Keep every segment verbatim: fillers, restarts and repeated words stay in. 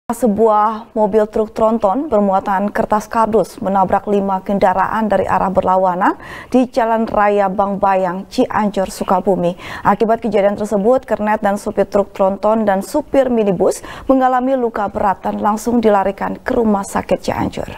Sebuah mobil truk tronton bermuatan kertas kardus menabrak lima kendaraan dari arah berlawanan di Jalan Raya Bangbayang, Cianjur, Sukabumi. Akibat kejadian tersebut, kernet dan supir truk tronton dan supir minibus mengalami luka berat dan langsung dilarikan ke rumah sakit Cianjur.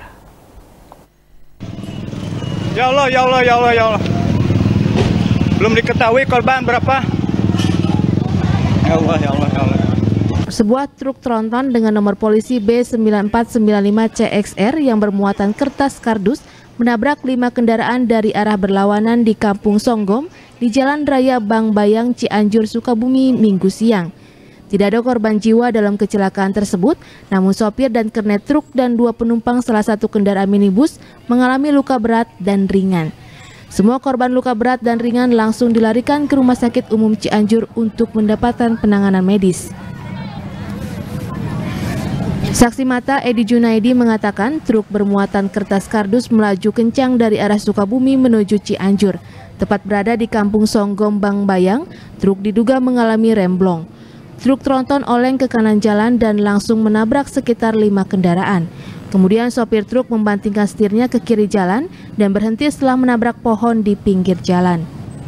Ya Allah, ya Allah, ya Allah, ya Allah. Belum diketahui korban berapa. Ya Allah, ya Allah, ya Allah. Sebuah truk tronton dengan nomor polisi B sembilan empat sembilan lima C X R yang bermuatan kertas kardus menabrak lima kendaraan dari arah berlawanan di Kampung Songgom di Jalan Raya Bangbayang, Cianjur, Sukabumi, Minggu siang. Tidak ada korban jiwa dalam kecelakaan tersebut, namun sopir dan kernet truk dan dua penumpang salah satu kendaraan minibus mengalami luka berat dan ringan. Semua korban luka berat dan ringan langsung dilarikan ke Rumah Sakit Umum Cianjur untuk mendapatkan penanganan medis. Saksi mata Edi Junaidi mengatakan truk bermuatan kertas kardus melaju kencang dari arah Sukabumi menuju Cianjur. Tepat berada di Kampung Songgom Bangbayang, truk diduga mengalami remblong. Truk tronton oleng ke kanan jalan dan langsung menabrak sekitar lima kendaraan. Kemudian sopir truk membantingkan setirnya ke kiri jalan dan berhenti setelah menabrak pohon di pinggir jalan.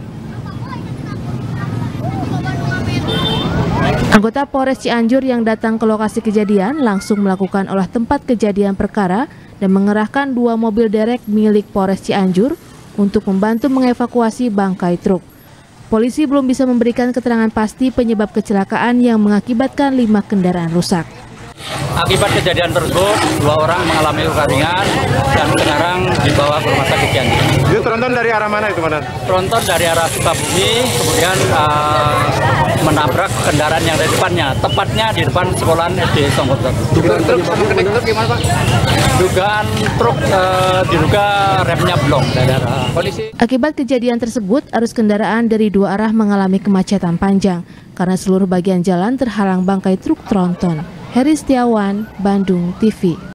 Anggota Polres Cianjur yang datang ke lokasi kejadian langsung melakukan olah tempat kejadian perkara dan mengerahkan dua mobil derek milik Polres Cianjur untuk membantu mengevakuasi bangkai truk. Polisi belum bisa memberikan keterangan pasti penyebab kecelakaan yang mengakibatkan lima kendaraan rusak. Akibat kejadian tersebut, dua orang mengalami luka ringan dan sekarang dibawa ke rumah sakit Cianjur. Itu tronton dari arah mana itu, Mas? Tronton dari arah Sukabumi, kemudian uh, menabrak kendaraan yang dari depannya, tepatnya di depan sekolahan S D Songgom. Dugaan truk sama kernet truk gimana, Pak? Dugaan truk uh, diduga remnya blong dari arah polisi. Akibat kejadian tersebut, arus kendaraan dari dua arah mengalami kemacetan panjang karena seluruh bagian jalan terhalang bangkai truk tronton. Heri Setiawan, Bandung T V.